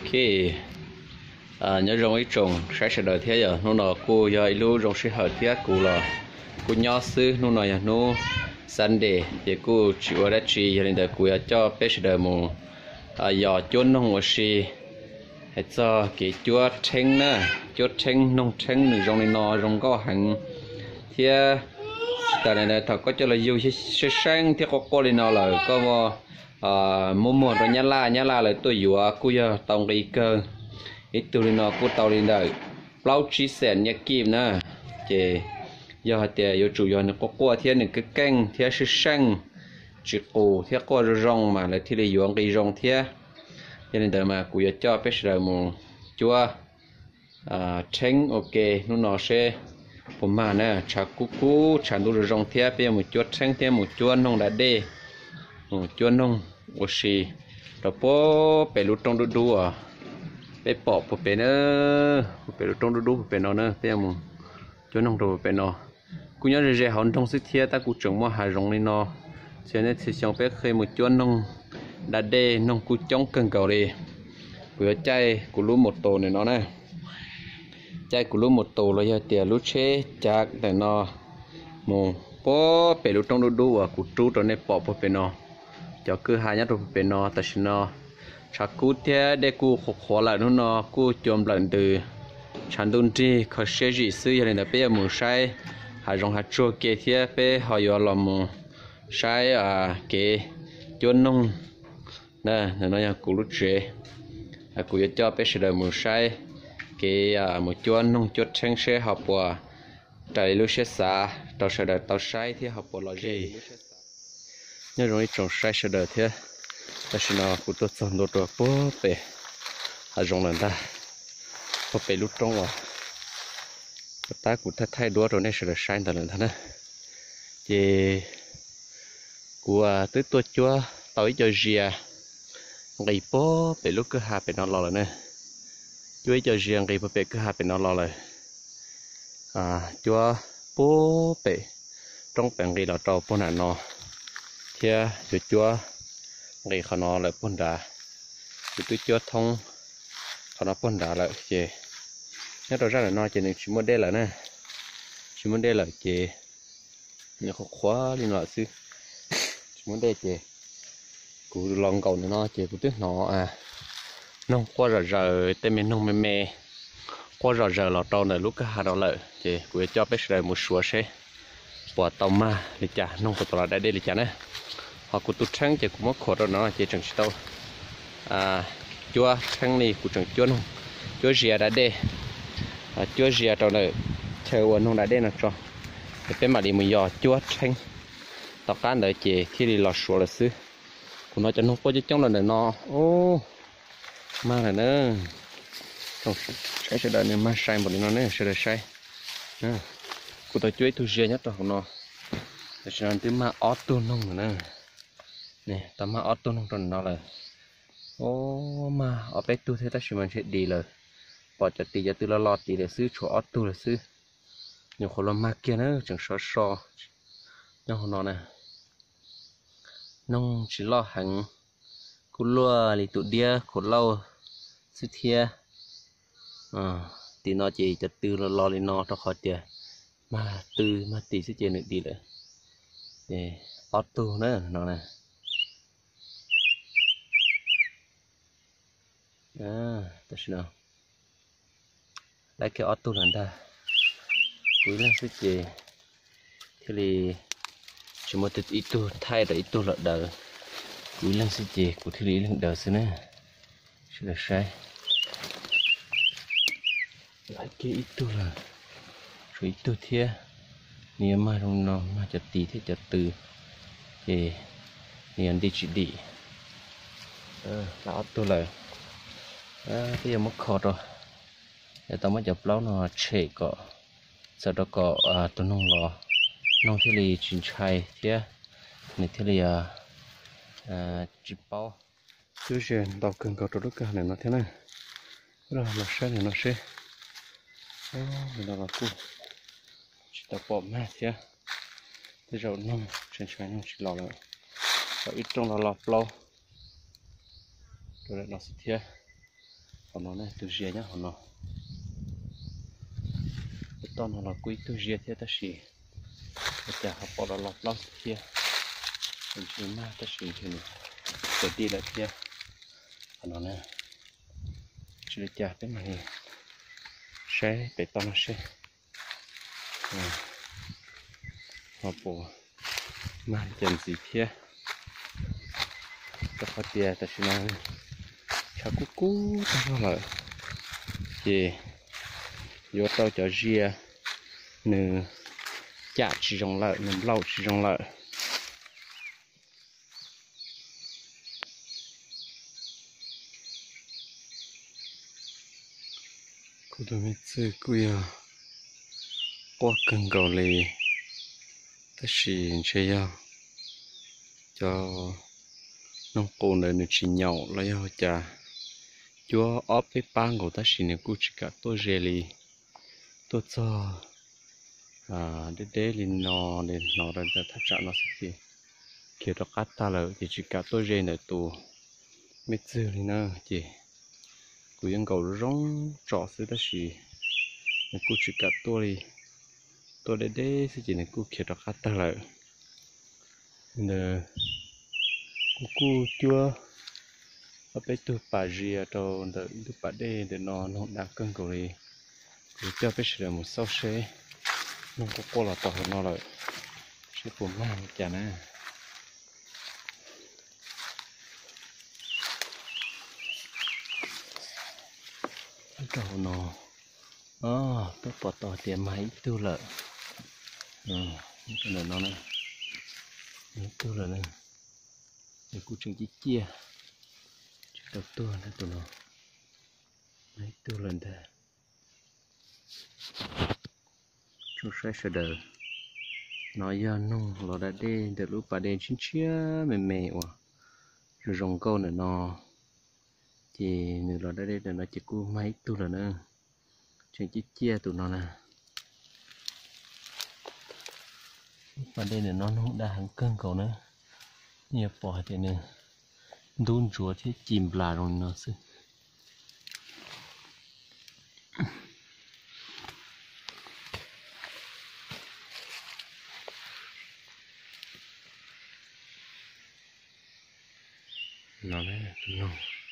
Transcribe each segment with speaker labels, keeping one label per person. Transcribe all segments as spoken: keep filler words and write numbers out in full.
Speaker 1: khi à, nhớ rong ấy trồng sẽ sẽ đợi thế giờ nó nó cô giờ lưu rong sẽ hợp thế cô là cô nhỏ xứ nó nói là nó Sunday thì cô chịu đã chỉ giờ nên cô cho bé sẽ đợi mù à giờ chốn nông một xíให้cho cái chúa tránh nè chúa tránh nông tránh được rong này nó rong có hàng thì tại này này thật có cho là yêu sẽ sáng thì có có lên nào là có mà à mua mua rồi nhá la nhá la là tôi yêu à cô giờ tông đi cơ ít tôi lên nào cô tàu lên đời bao chi sẹn nhá kim nè chị giờ thì yêu chủ yếu là có qua thì những cái canh thì sẽ sáng chỉ cổ thì có rong mà lại thì là yêu cái rong thì cho nên mà cụ cho bé sờ mù chúa à tránh ok nó nó sẽผมมาเนี่ยชากุกุฉันดูรองเทียบเป็นหมู่จวดแท่งเทียบหมู่จวนนงได้เด้หมู่จวนนงโอชีเราพอไปรู้ตรงดูดูอ่ะไปปอบผมเป็นเออไปรู้ตรงดูดูผมเป็นเนาะเนอะเป็นหมู่จวนนงดูเป็นเนาะกูยังเรียกเขาตรงสิเทียแต่กูจงว่าหายรงเลยเนาะเช่นนี้ที่ช่างไปเคยหมู่จวนนงได้เด้นงกูจ้องเกินเก่าเลยเผื่อใจกูรู้หมดโตเนี่ยเนาะนะใจกูรู้หมดโตเลยเตี๋ยรู้เชจากแต่นอโมปอเปรู้ต้องดูดูอ่ะกูจู้ตัวในปอบพอเป็นนอจะคือหายาตัวเป็นนอแต่ฉันนอชักกูเทียเด็กกูขอหลังนู่นนอกูจมหลังดื้อฉันดุนจีเขาเชื่อจีซื้ออย่างนี้เป้หมูใช้หายรงหาจัวเกเทียเป้หอยอลมมูใช้อ่าเกจนนงnè nó nói cụ lúc trẻ cụ cho bé sẽ đợi một sai cái à một chuan nông chuột tranh xe học qua tại lúc xe xa tàu sẽ đợi tàu sai thì học qua là gì nhớ rồi trồng sai sẽ đợi thế ta sẽ nào cụ tôi chọn đồ đồ bố bể à rong lần ta bố bể lúc trong à ta cụ thay thay đũa rồi nên sẽ đợi sai lần lần thế thì cụ à tới tôi chúa tới cho gì ngày bố bị lúc cứ hạ bị nó lò rồi nè chúa cho riêng ngày bố bị cứ hạ bị nó lò rồi à chúa bố bị trong bệnh ngày là trâu bố nạn nó thì chúa chúa ngày khó nó lại bố đá chúa tôi chúa thông khó nó bố đá lại chị nhớ rồi ra là nó chỉ nên chỉ muốn đây là nè chỉ muốn đây là chị nhớ khó khóa đi nó xí chỉ muốn đây chị cụ lòng cầu nó chỉ cụ tiếc nó à nông qua rồi rồi tên mình nông mê mê qua rồi rồi là trâu này lúc cái hạt đó lợi chỉ cụ cho bé rồi một số xe bỏ tàu ma đi chả nông của tàu đã đi đi chả này họ cụ tụt trắng chỉ cụ mất khổ rồi nó chỉ chẳng tàu à chúa trắng này cụ chẳng chúa nông chúa rìa đã đi à chúa rìa trâu này theo nông đã đi là cho cái mà đi mình dò chúa trắng tàu cá đợi chỉ khi đi lọt số là xứ nó cho nó có chứ trong là nó ô mang này nữa không sẽ sẽ đợi nên mang sai một nó nữa sẽ đợi sai nè cụ tôi chuối tôi riêng nhất rồi nó để cho nên tiếng mà auto nông nữa nè tao mà auto nông rồi nó là ô mà ở bên tôi thấy ta chỉ mình sẽ đi rồi bỏ cho tỷ cho tôi là lọt tỷ đểซื้อ chỗ auto làซื้อnhiềuคนละมาเกียnữa chẳng so so nhau nó nè nông chỉ lo hàng cú lúa lì tụ đĩa khổ lâu sức thia à thì nó chỉ cho từ lo lo lên nó cho khỏi tiền mà từ mà tỷ sức tiền được đi rồi để auto nữa nó này à tất nhiên lấy cái auto lần ta cuối là sức gì thì là chỉ một ít tu thay để ít tu lợn đờ cuối lần sẽ chè của thi lý lần đờ xí nữa sẽ là sai lại cái ít tu là rồi ít tu thia nếu mà trong nó mà chặt tí thì chặt từ thì thì anh đi chỉ đi ờ là tu là à bây giờ mất khó rồi để tao mới chụp lâu nó chè cọ sau đó cọ à tôi nông lò nông thì lì chuyển chạy thế này thì lì à chỉ bao chứ gì đào cần cầu trâu cái này nó thế này rồi nó sẽ này nó sẽ mình đào vào cu chỉ đào bỏ mát thế thế rồi nông chuyển chạy nông chỉ lò lại và ít trong là lò lâu rồi nó sẽ thế còn nó này từ dìa nhá còn nó cái to nó là quý từ dìa thế ta xì cái chả học bỏ nó lọt lọt kia mình chỉ mà ta xì thì mình để đi lại kia còn nó này chỉ để chả cái này xe để to nó xe họ bỏ mà chân gì kia các phát tiền ta chỉ nói chả cú cú tao là gì vô tao cho ria nè chả chỉ trong lợi nè lâu chỉ trong lợi cô tôi mới chơi cùi à qua cần cầu lì ta chỉ chơi à cho nông cồn này nó chỉ nhậu lấy ho trà chúa ốp cái băng của ta chỉ này cũng chỉ cả tôi jelly tôi cho à để để lên nó để nó ra ra thắt chặt nó sẽ kiểu đó cắt ta là chỉ chỉ cả tôi jelly này tù mấy giờ thì nó chỉ cứ những cầu rong trọ sẽ ta chỉ này cũng chỉ cả tôi đi tôi để để sẽ chỉ này cũng kiểu đó cắt ta là nè cô cô chưa ở bên tôi bà rìa cho đợi tôi bà đây để nó nó đang cân cầu đi rồi cho bên sửa một sau xe nó có cô là tao nó lại sẽ cùng mang chả nè cái đầu nó à tôi bỏ tao tiền máy tôi lợi ừ cái này nó nè tôi lợi nè để cô chừng chỉ chia đầu tua nữa tụi nó mấy tua lần thế chúng sẽ sẽ đợi nói ra nung nó đã đi để lúc bà đen chín chia mềm mềm quá rồi rồng câu nữa nó thì nữa nó đã đi để nó chỉ cô mấy tua lần nữa chừng chỉ chia tụi nó nè bà đen nữa nó cũng đã hàng cân cầu nữa nhiều bỏ thì nữa đun chúa thế chìm là rồi nó sẽ nó đấy nó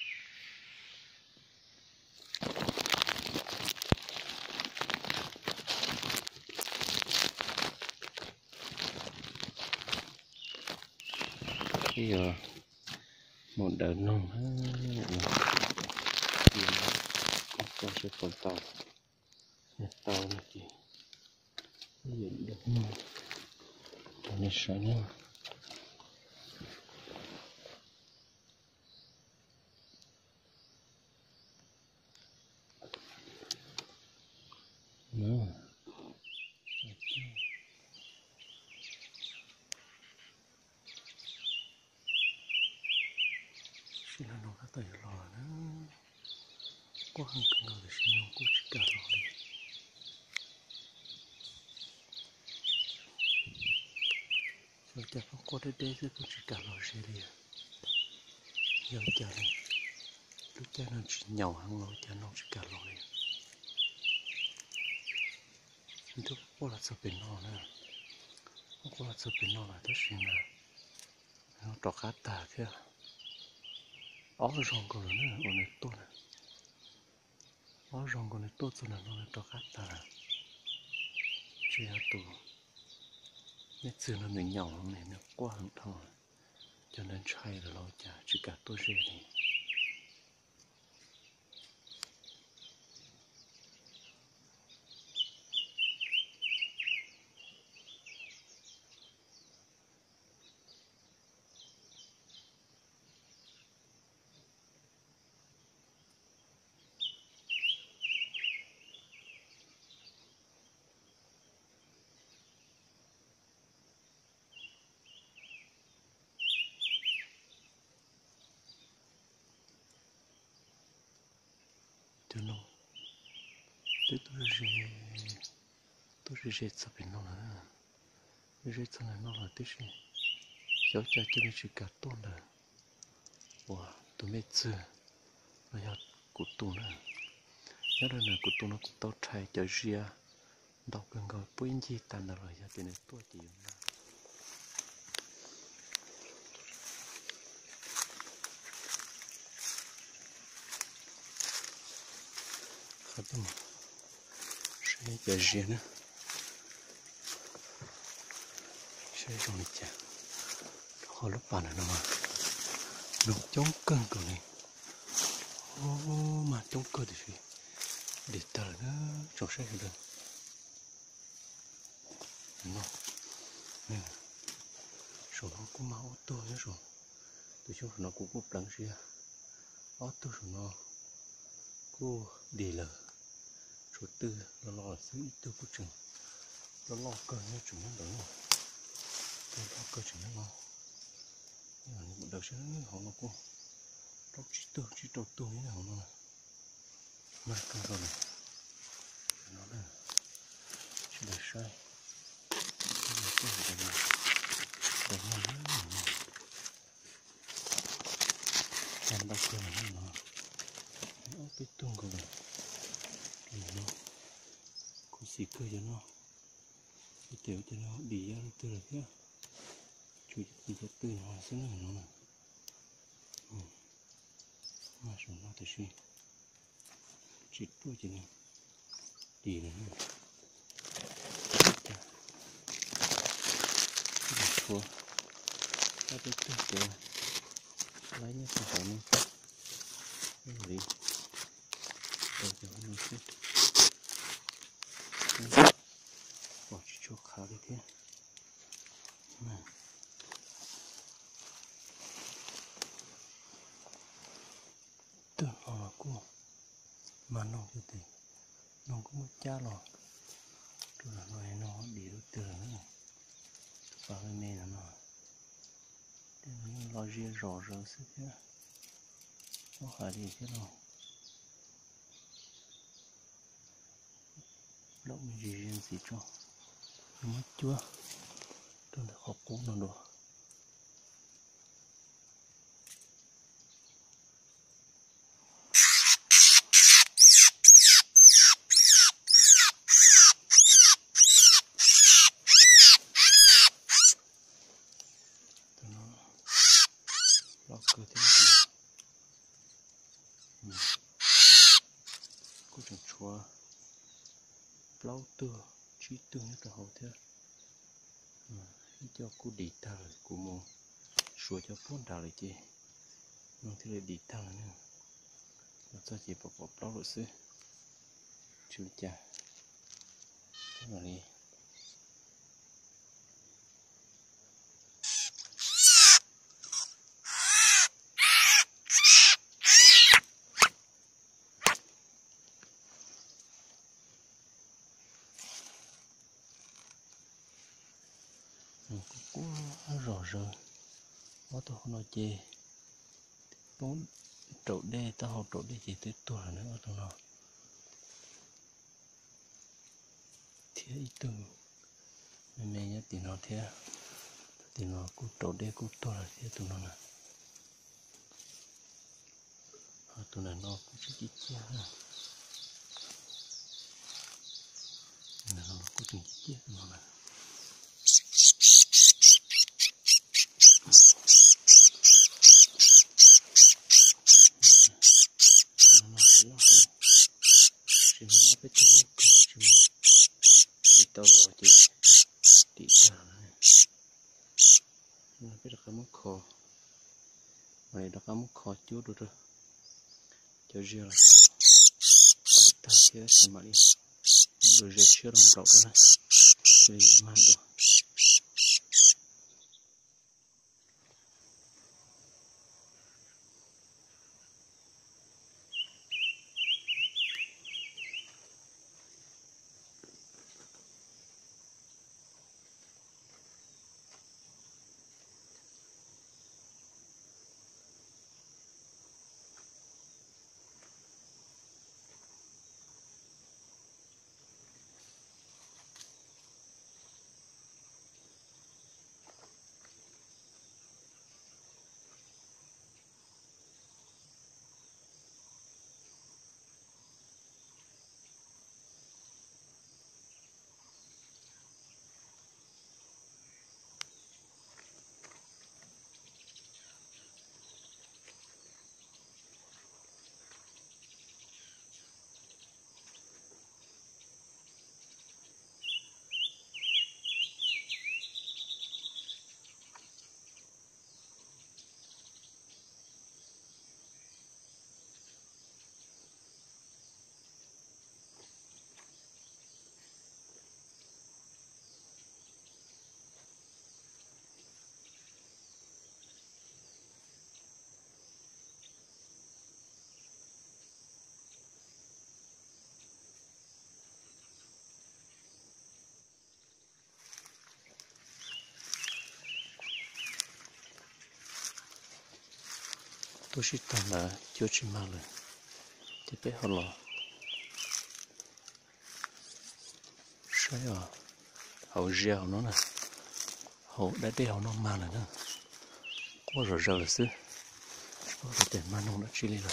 Speaker 1: bây giờ một đợt nông con sẽ còn tàu tàu này thì hiện được nông này sẽ nông nó xin nó nó tới lò nữa có hàng cân nào để xin nó cũng chỉ cả lò đi rồi chắc không có đến đây cũng chỉ cả lò xe đi giờ chờ này lúc cha nó chỉ nhậu hàng lò cha nó chỉ cả lò đi nhưng tôi có là sợ bệnh nó nữa không có là sợ bệnh nó là tôi xin là nó trọc khát tà kia ó rong còn nữa còn này tốt này ó rong còn này tốt cho nên nó trọc khát tà chỉ là tù mấy次nó mình nhỏ này nó quá hẳn thôi cho nên trai là lo chả chỉ cả tôi riêng này cho nó tôi tôi riêng tôi riêng sao bị nó là riêng sao là nó là tôi riêng cháu cha cho nên chỉ cả tôn là wow tôi mấy次rồi cụt tu nữa nhớ đây là cụt tu nó cụt tao thay cho ria đọc gần gọi bún gì tan rồi ra tiền này tôi chỉ dùng không biết mà sẽ cho ria nữa sẽ trong này chả họ lúc bàn này nó mà nó chống cân của này ô mà chống cơ thì gì để tờ nó trong sẽ được nó nè số nó cũng máu ô tô nhá rồi tôi cho nó cũng cục lắng xia ô tô số nó cô đi lờ số tư nó lo giữ ít tư của chừng nó lo cơ như chúng nó đúng rồi nó lo cơ chúng nó ngon nhưng mà một đợt sẽ họ nó cũng nó chỉ tư chỉ đầu tư như nào nó mà cơ rồi này nó là chỉ để sai nó cái gì đó để nó nó làm đâu cơ này nó nó cái tung của mình nó cũng xì cơ cho nó cái tiểu cho nó đi ra từ rồi kia chú đi cho từ nó xuống này nó nè mà số nó thì suy chỉ tôi chỉ này đi này thua các cái tư kiểu lấy những sản phẩm này đi đầu cho nó chút bỏ chút khá cái thế này từ họ của mà nó cái gì nó cũng mất cha rồi rồi là nói nó đi được từ nữa và cái mê là nó nó lo riêng rõ ràng sự thế nó phải đi thế nào động gì riêng gì cho nó mất chưa tôi đã học cũng nó đồ lo cơ thế này cô chẳng chúa lâu tưa trí tưa nhất là hậu thế cho cô đi ta rồi cô mua sửa cho bốn đào lại chị nó thì lại đi ta nữa nó cho chị bọc bọc lâu rồi xứ chú cha thế mà đi cũng rõ rồi có tôi không nói chê bốn trộn đê tao học trộn đê chỉ tới tuổi nữa tao nói thế ý từ mẹ mẹ nhá thì nó thế thì nó cũng trộn đê cũng tuổi thế tụi nó nè tụi này nó cũng chỉ chia ha nó cũng chỉ chia nó nè tao lo chứ đi cả này nó biết là cái món kho này là cái món kho chút được rồi cho riêng là phải ta kia xem mà đi rồi riêng chưa làm rộng cái này rồi mang đồ tôi chỉ tao là chưa chỉ mà rồi thì bé họ lo sai à hậu gieo nó nè hậu đã đeo nó mà là nữa quá rồi rồi là xứ có thể để mà nó đã chi li rồi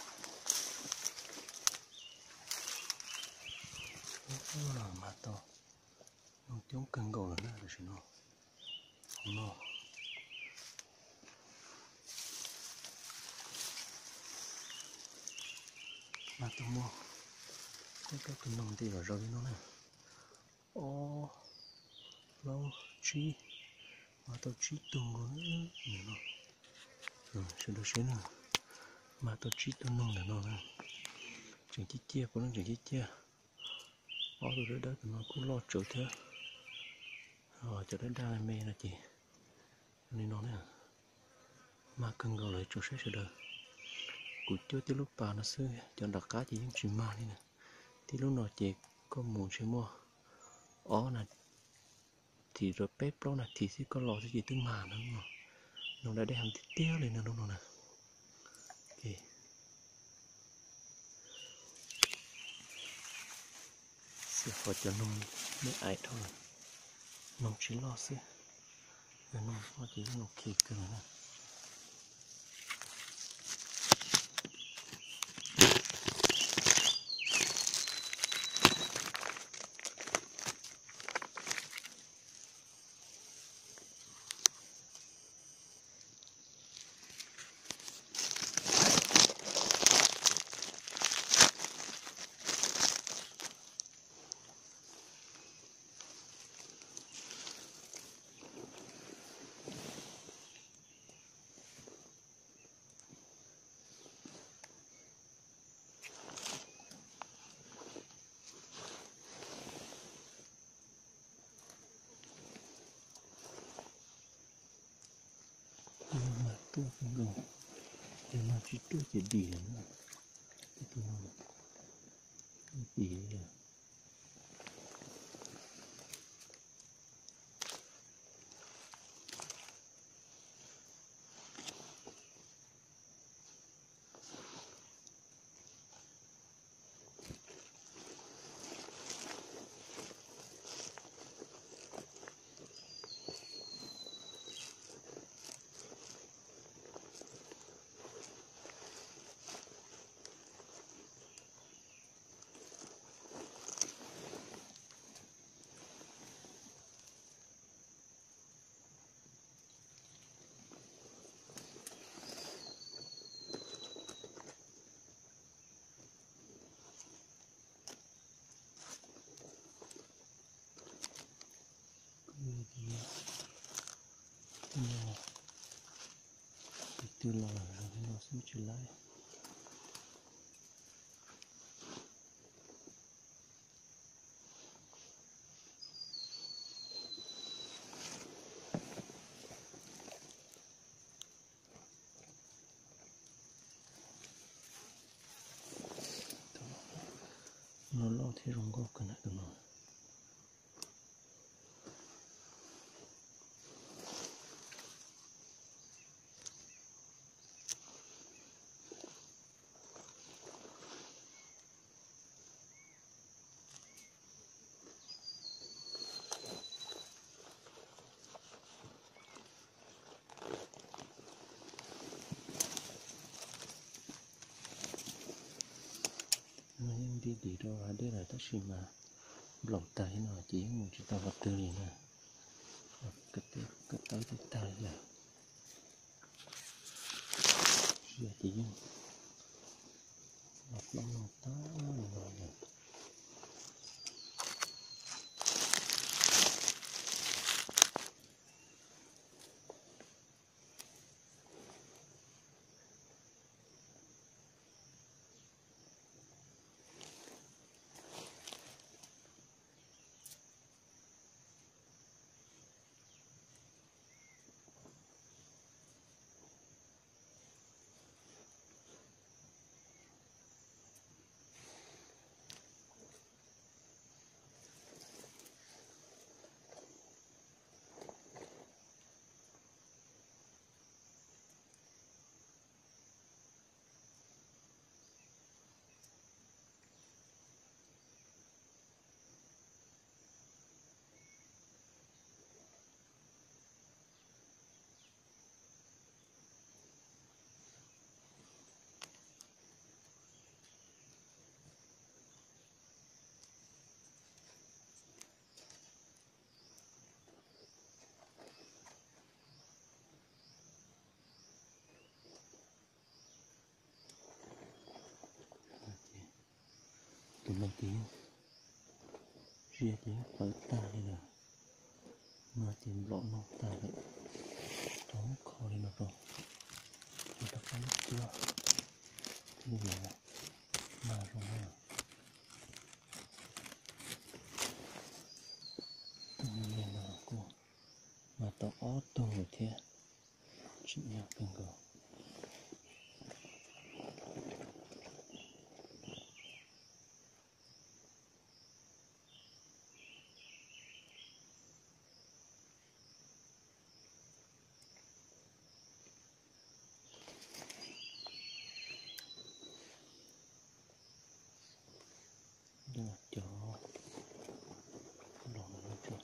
Speaker 1: mà to nó chống cân gầu là nó là nó nó mà tôi mua cái cái cái nông thì rồi rồi nó nè ô lâu chi mà tôi chỉ tung rồi nữa nó rồi sẽ được xíu nữa mà tôi chỉ tung nông là nó nè chẳng chỉ chia của nó chẳng chỉ chia ó tôi đó thì nó cũng lo chỗ thế rồi cho đến đây mẹ là chị nên nó nè mà cần gọi lại chỗ sẽ sẽ được cụ cho tới lúc bà nó xưa cho đặc cá chỉ những chuyện mà đi nè thì lúc nào chị có muốn chơi mua ó là thì rồi bếp đó là thì sẽ có lò sẽ gì tới mà nữa mà nó đã đem thịt tiêu lên nữa đúng không nè ok sẽ họ cho nông mới ai thôi nông chỉ lo xí nông họ chỉ nông kia cơ nè mà tôi không ngờ thì mà chỉ tôi chỉ đi là nó cái tôi nói đi là từ lò rồi nó sẽ trở lại nó lo thì rong góp cái này được rồi nhưng đi đi đâu ở đây là tất nhiên mà lồng tay nó chỉ một chỉ tao vật tư này nè cái cái cái tay cái tay là giờ chỉ một lông một tá rồi nè
Speaker 2: tụi mình tiếng riêng tiếng ở ta đây là mà tìm lộn nó ta lại đóng khó đi nó rồi chúng ta có chưa bây giờ mà rồi nè tụi mình là cô mà tao ó tô rồi thế chị nhau cần cầu đưa cho lộn nó cho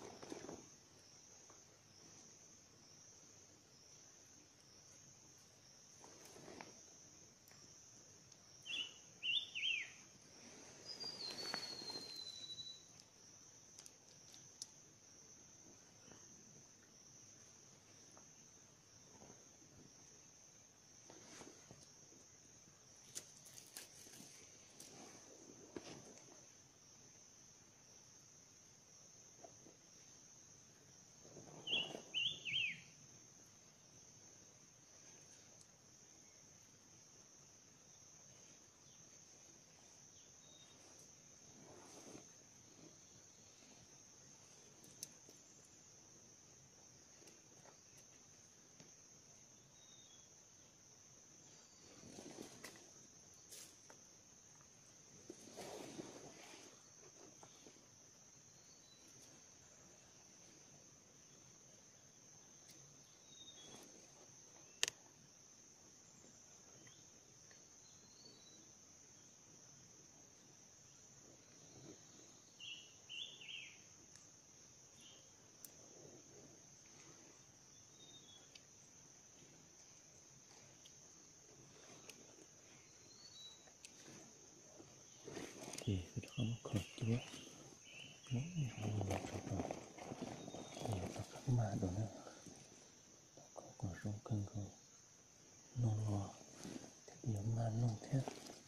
Speaker 2: thì cái đó nó khó chưa nó nó là cho nó để nó các mà đồ nữa có quả rau cần cầu nó lo thì điểm mà nó thế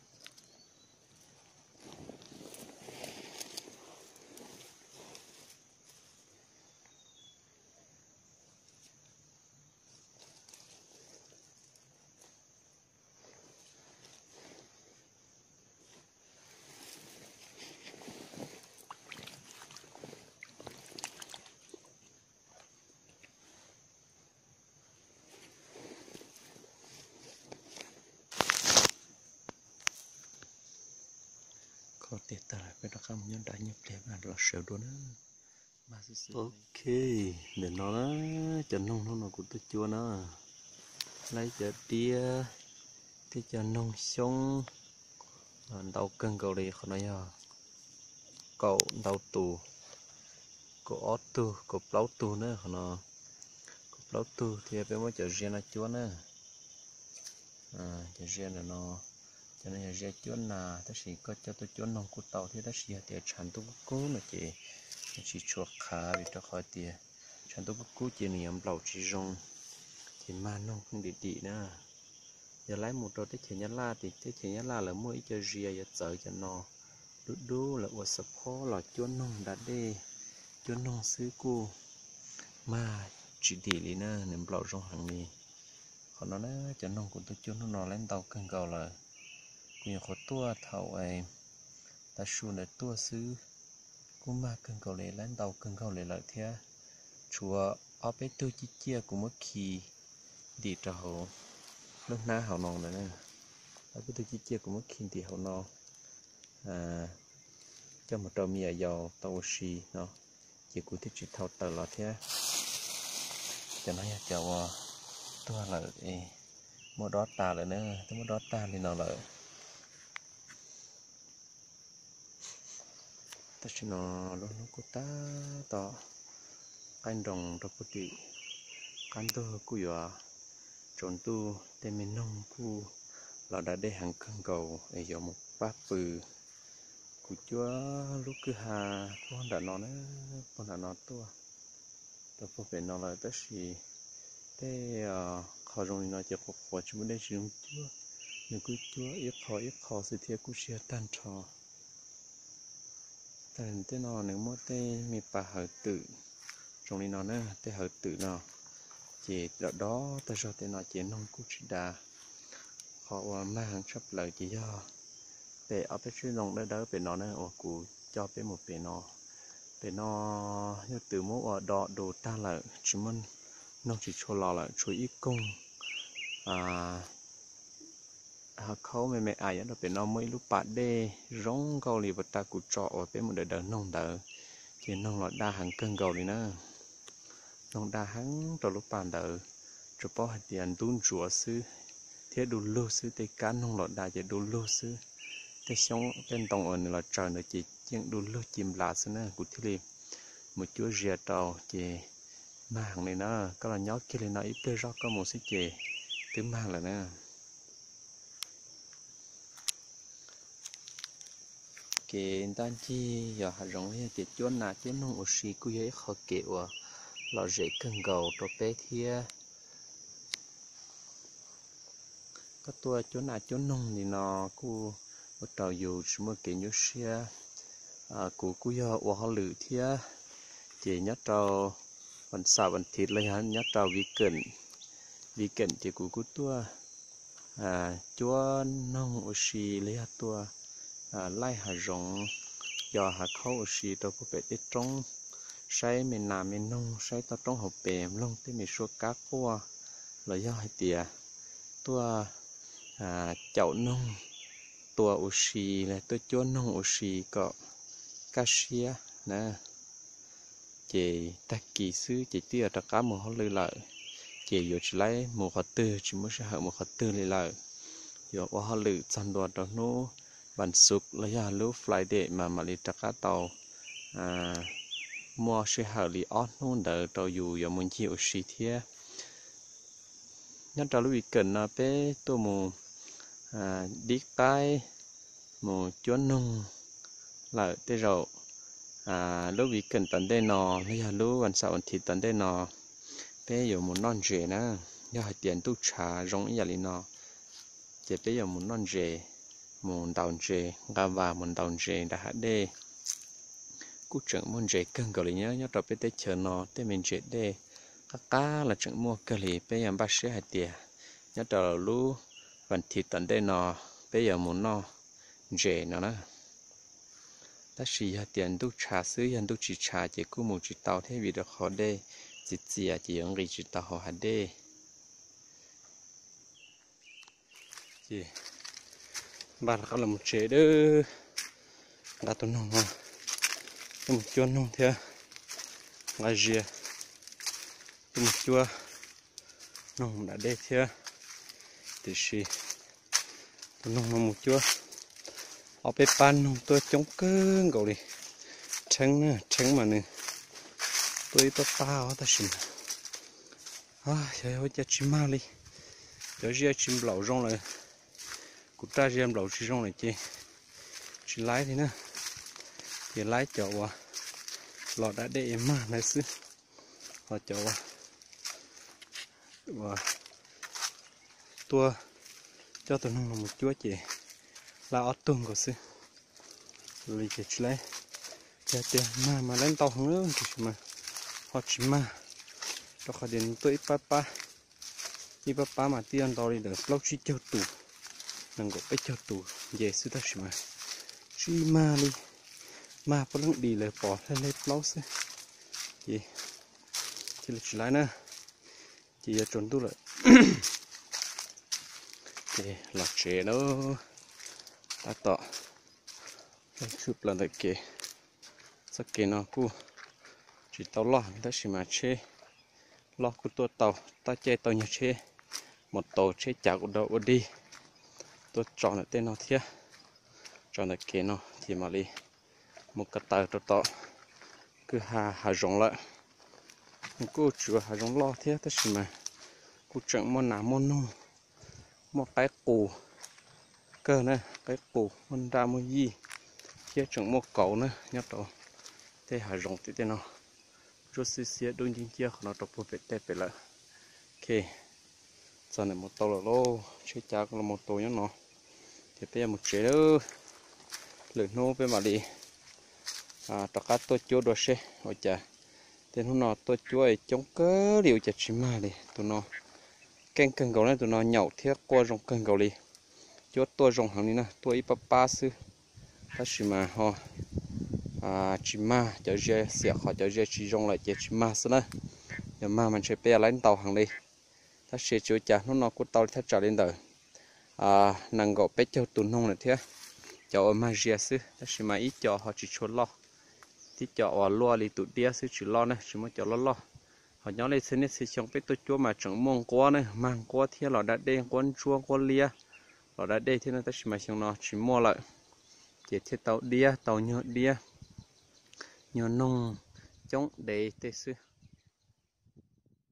Speaker 2: có thể ta lại phải đặt cam nhân đại nhập để mà là sẹo đồ nữa ok để nó cho nông nó nó cũng tôi chua nó lấy cho tia thì cho nông xong đầu cân cầu đi không nói à cậu đầu tù cậu ót tù cậu plau tù nữa không nó cậu plau tù thì phải mới cho riêng là chua nữa à cho riêng là nó cho nên là riêng chua là ta chỉ có cho tôi chua nông của tàu thì ta chỉ để chăn tôi cố là chị chỉ chuột khá vì cho khỏi tiền chăn tôi cố chỉ niệm lẩu chỉ rong thì mà nông không để đi nữa giờ lấy một đôi cái chén nhát la thì cái chén nhát la là mua ít cho ria giờ chờ cho nó đu đu là ở sập phô là chuôn nông đã đi chuôn nông xứ cô mà chỉ đi đi nè niệm lẩu trong hàng này còn nó nữa cho nông của tôi chuôn nó lên tàu cần cầu là nhiều khó tua thầu ấy ta xuân để tua xứ cô mà cần cầu lấy lên tàu cần cầu lấy lợi thế chúa ở bên tôi chỉ chia cũng mất kỳ đi trâu lúc na hậu nòng này nè ở bên tôi chỉ chia cũng mất kỳ thì hậu nòng à cho một trâu mía dầu tàu xì nó chỉ cụ thích chỉ thâu tờ là thế cho nó cho tôi là mua đó ta lại nữa tôi mua đó ta thì nào lại ta chỉ nó nó nó có ta to anh đồng đó có đi anh tôi cũng vừa trốn tu tên mình nông cu là đã để hàng cân cầu ở giờ một bát bự của chúa lúc cứ hà con đã nói con đã nói tua tôi phải về nói lại tất gì thế khó rồi nó chỉ có khó chúng đây chỉ chúa nếu cứ chúa ít khó ít khó sự thiệt cũng sẽ tan trò tên tên nó nếu mua tên mi bà hở tử trong này nó nữa tên hở tử nó chỉ đó đó ta cho tên nó chỉ nông cú chỉ đà họ mang chấp lời chỉ do để ở bên trên lòng đó đó bên nó nữa ở cụ cho bên một bên nó bên nó như từ mỗi ở đó đồ ta là chỉ muốn nó chỉ cho lò là chú ý công à họ khâu mẹ mẹ ai đó bên nó mới lúc bạn đê rong gầu lì vật ta cụ trọ ở bên một đời đời nông đời thì nông là đa hàng cân gầu đi nữa nông đa hàng rồi lúc bạn đời cho bỏ hạt tiền đun chúa sư thế đủ lô sư tây cá nông lọt đa chỉ đủ lô sư thế sống bên tổng ở là trời nó chỉ chuyện đủ lô chìm lá sư nữa cụ thiết một chúa rìa tàu chỉ mà hàng này nó có là nhót kia lên nó ít bê rót có một xí chè thứ mang là nè cái đàn chi giờ hạt giống này tiệt chuột nà tiệt nông oxy cứ vậy khó kiểu à lò rễ cân gầu cho bé thia các tua chuột nà chuột nông thì nó cứ một trò dù một cái nhớ xe à cụ cứ giờ ở họ lử thia chỉ nhớ tròวันเสาร์วันอาทิตย์เลยฮะยัดเราวีเกนวีเกนจะกูกูตัวอ่าจัวน้องโอชีเลยฮะตัวอ่าไล่หาจงยอหาเข้าโอชีตัวผู้เป็ดที่ตรงใช้เมนนาเมนนงใช้ตัวตรงหัวเปมลงที่มีชัวกักพัวเลยย่อให้เตียตัวอ่าเจ้าน้องตัวโอชีและตัวจัวน้องโอชีก็กาเชียนะchị ta kỳ sư chị tia ta cá một họ lư lợi chị vừa chỉ lấy một họ tư chỉ mới sẽ hợp một họ tư lư lợi vừa qua họ lư chăn đồ đó nó bản sụp lấy ra lúc Friday mà mà đi ta cá tàu à mua sẽ hợp li ót nó đỡ tàu dù giờ muốn chịu xì thia nhất là lúc cần là bé tôi mù à đi cái mù chuan nung lợi tới rồi à lúc bị cần tận đây nọ bây giờ lúcวันเสาร์วันอาทิตย์ตอนได้นอเป้อยู่มุนนอนเจนะอยากให้เตียนตู้ชาร้องอย่างนี้นอเจ็บเป้อยู่มุนนอนเจมุนดาวเจกาว่ามุนดาวเจได้หาได้กูจังมุนเจเกินกว่าเลยเนี้ยยอดเราไปได้เชิญนอได้เป็นเจได้ก้าก้าlàจังมัวกะเลยเป้ยังบ้าเสียหายเตียยอดเรารู้วันอาทิตย์ตอนได้นอเป้อยู่มุนนอเจนะนะta chỉ hạt tiền đúc trà sứ hiện đúc chỉ trà chỉ cứ một chỉ tàu thế vì được khó đây chỉ chỉ à chỉ ông chỉ tàu họ hạt đây chỉ bà là là một chế đó là tôi nông à một chuột nông thế là gì một chuột nông đã đây thế thì chỉ tôi nông một chuột ở bên pan tôi chống cơn gầu đi trắng nữa trắng mà nè tôi tôi tao ta xin à trời ơi cha chim ma đi giờ giờ chim lẩu rong lại cút ra chim lẩu chim rong lại chi chỉ lái thế nữa thì lái chậu à lọ đã để em mà này xứ lọ chậu à và tua cho tôi nông một chúa chị là ở tuần của sư rồi chỉ lấy cho tiền mà mà lên tàu không nữa thì mà họ chỉ mà cho họ đến tôi pa pa đi pa pa mà tiền tàu đi được lâu chỉ cho tủ đừng có cái cho tủ về sư ta chỉ mà chỉ mà đi mà có lúc đi là bỏ lên lên lâu sư gì chỉ là chỉ lấy nữa chỉ là trốn tu lại thì là chế đó ta tọ cái chụp lần đấy kì sắc kì nó cu chỉ tàu lo ta chỉ mà chế lo cu tua tàu ta chơi tàu như chế một tàu chế chả của đậu đi tôi chọn lại tên nó thế chọn lại kì nó thì mà đi một cái tàu tàu tọ cứ hà hà rong lại cô chữa hà rong lo thế ta chỉ mà cô chẳng món nào món nô một cái củ cơ này cái củ mình ra mua gì kia chẳng mua cẩu nữa nhắc đó thế hà rong thế thế nào rồi xí xí đôi chính kia nó tập bộ vẹt đẹp lại ok giờ này một tàu là lô chơi chả còn là một tàu nhá nó thì bây giờ một chế nữa lửa nô bên mà đi
Speaker 1: à tất cả tôi chúa đồ xe ở chả tên hôm nọ tôi chúa ấy chống cớ điều chả chỉ mà đi tụi nó keng cần cầu này tụi nó nhậu thiết qua rong cần cầu đi chúa tôi rong hàng đi nè tôi ít ba sư ta chỉ mà ho à chỉ mà cho dễ sẽ họ cho dễ chỉ rong lại chỉ mà xí nè giờ mà mình sẽ bè lấy tàu hàng đi ta sẽ chúa chả nó nó cút tàu theo trả lên đời à nàng gọi bé cho tụi nông này thế cho ở Malaysia sư ta chỉ mà ít cho họ chỉ cho lo tí cho ở lo đi tụi đĩa sư chỉ lo này chỉ mới cho lo lo họ nhớ lên xin xin trong bé tôi chúa mà chẳng mong quá này mang quá thế là đã đen quấn chua quấn lia là đã đen thế nên ta chỉ mà trong nó chỉ mua lại chỉ thế tàu đĩa tàu nhựa đĩa nhựa nông chống để tê sư